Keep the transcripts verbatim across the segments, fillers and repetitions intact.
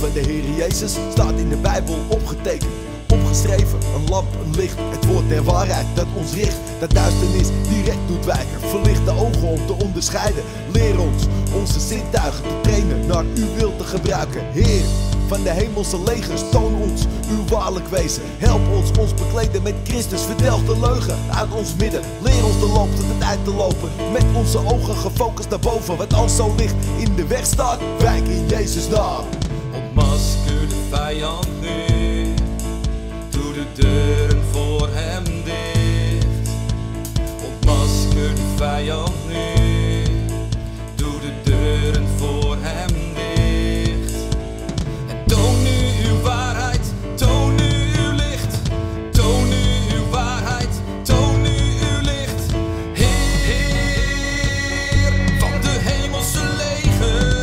van de Heer Jezus staat in de Bijbel opgetekend, opgeschreven, een lamp, een licht, het woord der waarheid dat ons richt, dat duisternis direct doet wijken. Verlicht de ogen om te onderscheiden, leer ons onze zintuigen te trainen, naar uw wil te gebruiken. Heer van de hemelse legers, toon ons uw waarlijk wezen. Help ons ons bekleden met Christus, verdelg de leugen uit ons midden. Leer ons de loop tot het eind te lopen, met onze ogen gefocust naar boven. Wat als zo licht in de weg staat, wijk in Jezus naam. Ontmasker de vijand nu, doe de deuren voor hem dicht. Ontmasker de vijand nu, doe de deuren voor hem dicht. En toon nu uw waarheid, toon nu uw licht. Toon nu uw waarheid, toon nu uw licht. Heer van de hemelse legers.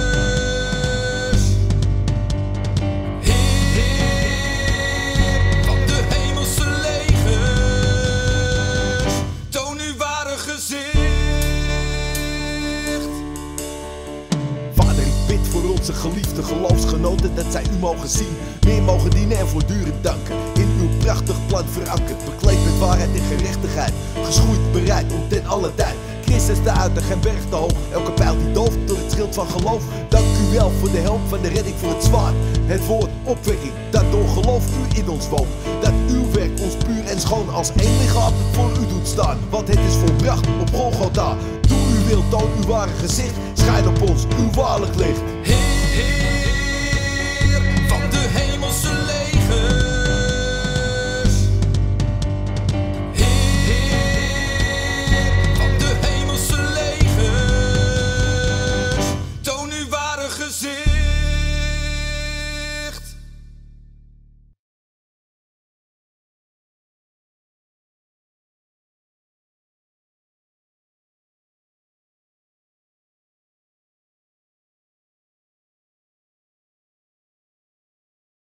Onze geliefde geloofsgenoten, dat zij u mogen zien, meer mogen dienen en voortdurend danken. In uw prachtig plan verankerd, bekleed met waarheid en gerechtigheid, geschoeid bereid om ten alle tijd Christus te uiten, geen berg te hoog, elke pijl die dooft door het schild van geloof. Dank u wel voor de help van de redding voor het zwaard, het woord opwekking, dat door geloof u in ons woont. Dat uw werk ons puur en schoon als één lichaam voor u doet staan, want het is volbracht op Golgotha. Doe uw wil, toon uw ware gezicht, schijn op ons uw waarlijk licht. Heer van de hemelse